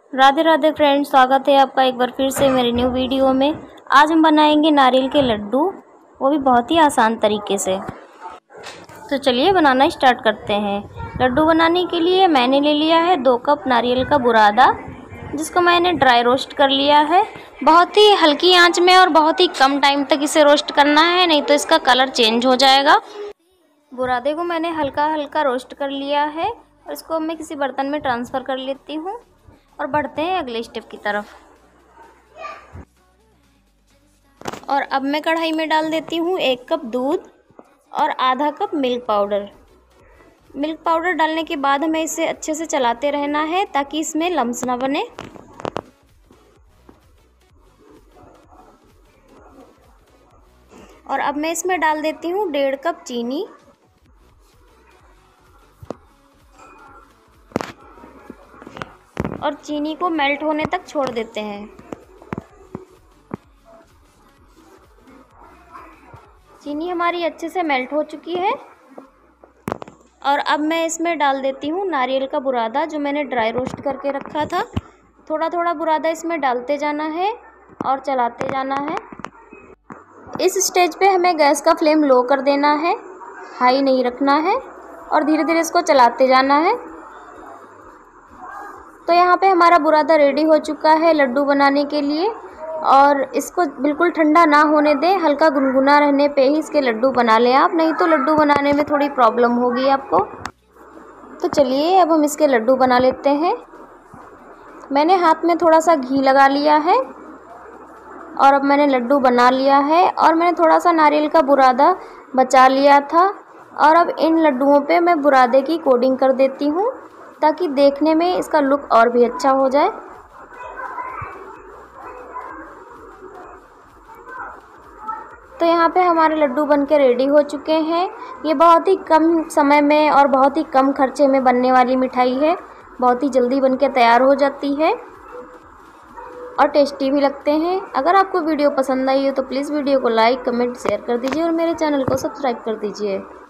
Radhe Radhe friends, स्वागत है आपका एक बार फिर से मेरे न्यू वीडियो में। आज हम बनाएंगे नारियल के लड्डू, वो भी बहुत ही आसान तरीके से। तो चलिए बनाना स्टार्ट करते हैं। लड्डू बनाने के लिए मैंने ले लिया है 2 कप नारियल का बुरादा, जिसको मैंने ड्राई रोस्ट कर लिया है। बहुत ही हल्की आंच में और बहुत ही कम टाइम तक इसे रोस्ट करना है, नहीं तो इसका कलर चेंज हो जाएगा। बुरादे को मैंने हल्का हल्का रोस्ट कर लिया है और इसको मैं किसी बर्तन में ट्रांसफ़र कर लेती हूँ और बढ़ते हैं अगले स्टेप की तरफ। और अब मैं कढ़ाई में डाल देती हूँ 1 कप दूध और आधा cup milk powder. Milk powder डालने के बाद हमें इसे अच्छे से चलाते रहना है ताकि इसमें लम्स ना बने। और अब मैं इसमें डाल देती हूँ 1.5 कप चीनी। और चीनी को मेल्ट होने तक छोड़ देते हैं। चीनी हमारी अच्छे से मेल्ट हो चुकी है। और अब मैं इसमें डाल देती हूँ नारियल का बुरादा, जो मैंने ड्राई रोस्ट करके रखा था। थोड़ा थोड़ा बुरादा इसमें डालते जाना है और चलाते जाना है। इस स्टेज पे हमें गैस का फ्लेम लो कर देना है, हाई नहीं रखना है, और धीरे धीरे इसको चलाते जाना है। तो यहाँ पे हमारा बुरादा रेडी हो चुका है लड्डू बनाने के लिए। और इसको बिल्कुल ठंडा ना होने दें, हल्का गुनगुना रहने पे ही इसके लड्डू बना लें आप, नहीं तो लड्डू बनाने में थोड़ी प्रॉब्लम होगी आपको। तो चलिए अब हम इसके लड्डू बना लेते हैं। मैंने हाथ में थोड़ा सा घी लगा लिया है और अब मैंने लड्डू बना लिया है। और मैंने थोड़ा सा नारियल का बुरादा बचा लिया था और अब इन लड्डुओं पे मैं बुरादे की कोटिंग कर देती हूँ ताकि देखने में इसका लुक और भी अच्छा हो जाए। तो यहाँ पे हमारे लड्डू बनके रेडी हो चुके हैं। ये बहुत ही कम समय में और बहुत ही कम खर्चे में बनने वाली मिठाई है। बहुत ही जल्दी बनके तैयार हो जाती है और टेस्टी भी लगते हैं। अगर आपको वीडियो पसंद आई हो तो प्लीज़ वीडियो को लाइक, कमेंट, शेयर कर दीजिए और मेरे चैनल को सब्सक्राइब कर दीजिए।